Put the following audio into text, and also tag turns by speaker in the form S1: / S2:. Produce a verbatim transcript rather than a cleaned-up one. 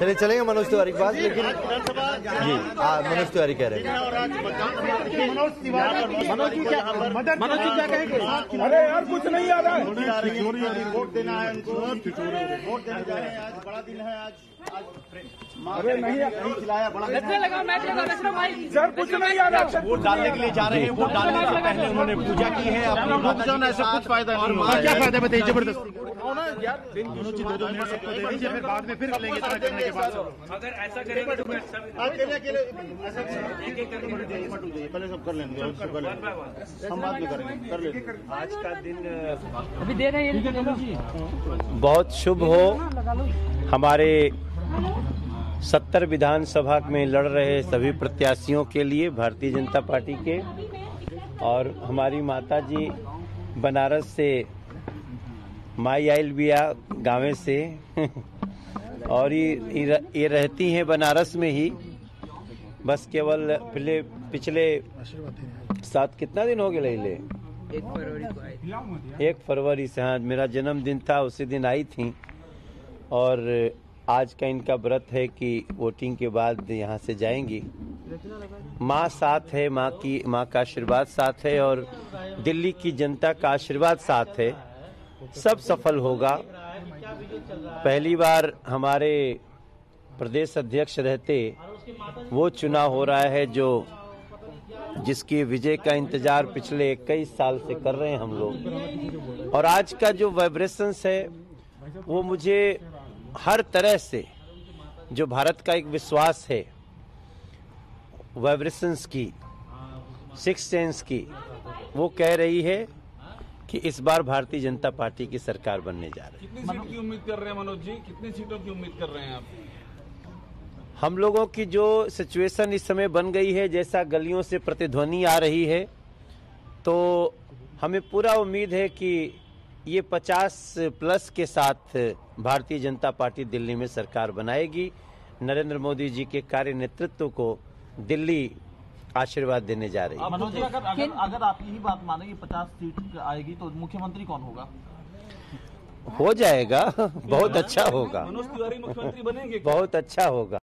S1: चले चलेंगे मनोज तिवारी के पास, लेकिन जी मनोज तिवारी कह रहे हैं।
S2: मनोज जी क्या मनोज जी क्या कहेंगे? अरे यार कुछ नहीं आ रहा है,
S3: वोट देना है उनको, वोट देने जा रहे हैं। आज बड़ा दिन है, आज
S2: अरे नहीं
S3: खिलाया बड़ा
S2: सर, कुछ नहीं आ रहा।
S3: वोट डालने के लिए जा रहे हैं। वोट डालने से पहले उन्होंने पूजा की है अपनी माता जी। ऐसा कुछ फायदा नहीं होगा। क्या फायदा बताइए? जबरदस्ती मनोज जी दो दो मिनट सबको दे दीजिए, फिर बाद में फिर लेंगे इतना करने के बाद।
S4: अगर ऐसा करेंगे तो
S3: अकेले अकेले एक एक करके पहले सब कर लेंगे, हम बाद में करेंगे, कर लेंगे।
S4: आज का दिन
S5: अभी दे रहे हैं।
S1: बहुत शुभ हो। हमारे सत्तर विधानसभा में लड़ रहे सभी प्रत्याशियों के लिए, भारतीय जनता पार्टी के, और हमारी माता जी बनारस से माई आइल बिया गाँव से और ये ये रहती हैं बनारस में ही। बस केवल पिछले पिछले सात कितना दिन हो गए ले
S5: एक फरवरी को आई
S1: एक फरवरी से, हाँ मेरा जन्मदिन था, उसी दिन आई थी। और आज का इनका व्रत है कि वोटिंग के बाद यहाँ से जाएंगी। माँ साथ है, माँ की माँ का आशीर्वाद साथ है और दिल्ली की जनता का आशीर्वाद साथ है। सब सफल होगा। पहली बार हमारे प्रदेश अध्यक्ष रहते वो चुनाव हो रहा है जो जिसकी विजय का इंतजार पिछले इक्कीस साल से कर रहे हैं हम लोग। और आज का जो वाइब्रेशंस है वो मुझे हर तरह से, जो भारत का एक विश्वास है वाइब्रेशंस की, सिक्स सेंस की, वो कह रही है कि इस बार भारतीय जनता पार्टी की सरकार बनने जा रही है।
S2: कितनी सीट की उम्मीद कर रहे हैं मनोज जी? कितनी सीटों की उम्मीद कर रहे हैं आप?
S1: हम लोगों की जो सिचुएशन इस समय बन गई है, जैसा गलियों से प्रतिध्वनि आ रही है, तो हमें पूरा उम्मीद है कि ये पचास प्लस के साथ भारतीय जनता पार्टी दिल्ली में सरकार बनाएगी। नरेंद्र मोदी जी के कार्य नेतृत्व को दिल्ली आशीर्वाद देने जा रही है।
S6: मनोज जी, अगर अगर, अगर आप यही बात माने कि पचास सीट आएगी तो मुख्यमंत्री कौन होगा?
S1: हो जाएगा, बहुत अच्छा होगा,
S2: मनोज तिवारी मुख्यमंत्री बनेंगे?
S1: बहुत अच्छा होगा।